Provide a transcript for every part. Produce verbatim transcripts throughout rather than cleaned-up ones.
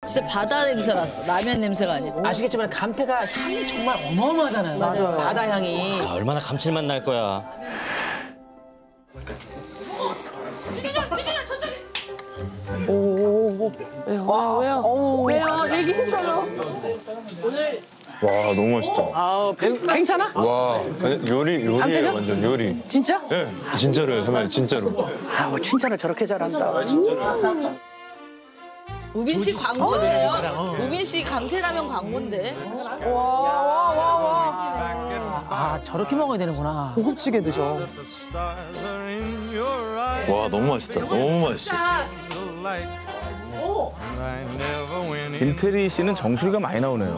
진짜 바다 냄새 났어. 라면 냄새가 아니고. 아시겠지만 감태가 향이 정말 어마어마하잖아요. 맞아요. 바다 향이. 아, 얼마나 감칠맛 날 거야. 오오오 왜요 왜요 왜요 오, 왜요 얘기했어요. 오늘 와 너무 맛있다. 아 괜찮아? 와 요리 요리예요 완전 요리. 진짜? 예 네, 진짜로요 선배님 진짜로. 아우 칭찬을 저렇게 잘한다. 우빈 씨 광고네요. 우빈 씨 감태라면 광고인데. 아 저렇게 먹어야 되는구나. 고급지게 드셔. 와 너무 맛있다. 너무 맛있어. 김태리 씨는 정수리가 많이 나오네요.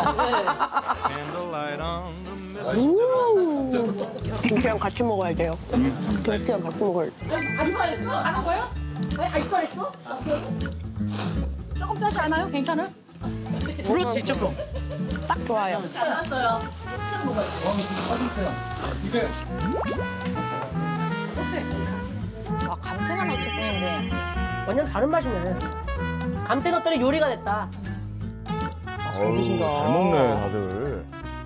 김치랑 같이 먹어야 돼요. 김치랑 같이 먹어야 돼. 아이스했어? 안 먹어요? 아이스했어? 조금 짜지 않아요? 괜찮아? 그렇지 조금. 딱 좋아요. 잘났어요. 아, 감태만 넣었을 뿐인데. 완전 다른 맛이네. 감태 넣었더니 요리가 됐다. 잘 드신다. 잘 먹네 다들.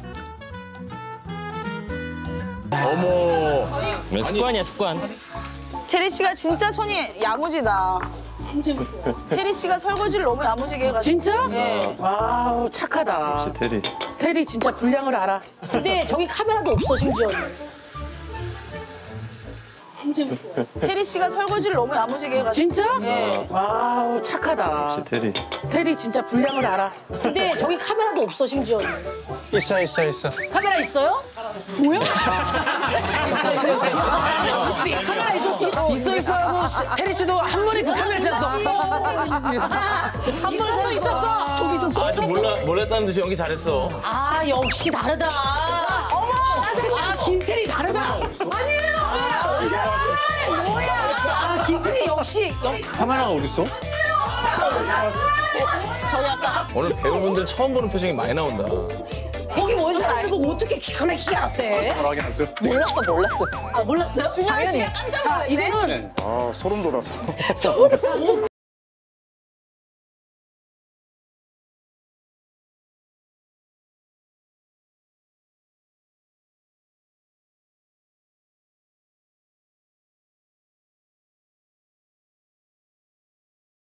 어머. 습관이야 습관. 태리 씨가 진짜 손이 야무지다. 태리 씨가 설거지를 너무 야무지게 해가지고. 진짜? 예. 와우 착하다. 역시 테리. 테리 진짜 분량을 알아. 근데 저기 카메라도 없어 심지어. 태리 씨가 설거지를 너무 야무지게 해가지고. 진짜? 예. 와우 착하다. 역시 테리. 테리 진짜 분량을 알아. 근데 저기 카메라도 없어 심지어. 있어 있어 있어. 카메라 있어요? 뭐야? 있어 있어 있어. 카메라 있었어. 있어 있어요. 테리 씨도 한 번에 그 카메라 쳤어. 한 번 있었어. 저기 있었어. 아직 몰라 몰랐다는 듯이 연기 잘했어. 아 역시 다르다. 어머. 아 김태리 다르다. 아니에요. 뭐야? 아 김태리 역시. 카메라가 어디 있어? 저 약간 오늘 배우분들 처음 보는 표정이 많이 나온다. 거기 원샷 알고 어떻게 기가 막히게 알았대? 몰랐어 몰랐어. 아 몰랐어요? 준현 씨가 깜짝 놀랐네. 이거는 아 소름 돋았어.